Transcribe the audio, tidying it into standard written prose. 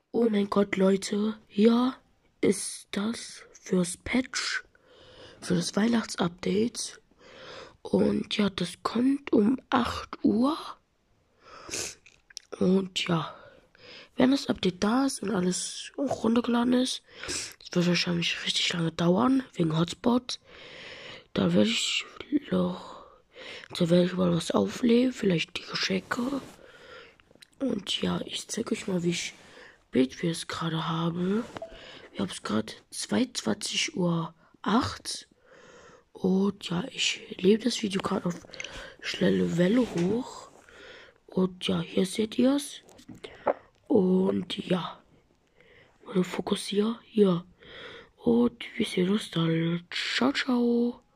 Oh mein Gott, Leute, hier ist das fürs Patch, für das Weihnachtsupdate. Und ja, das kommt um 8 Uhr. Und ja, wenn das Update da ist und alles auch runtergeladen ist, das wird wahrscheinlich richtig lange dauern, wegen Hotspot. Da werde ich noch, da werde ich mal was aufnehmen, vielleicht die Geschenke. Und ja, ich zeige euch mal, wie spät wir es gerade haben. Wir haben es gerade 22:08 Uhr. Und ja, ich lebe das Video gerade auf schnelle Welle hoch. Und ja, hier seht ihr es. Und ja, Fokus hier. Und wir sehen uns dann. Ciao, ciao.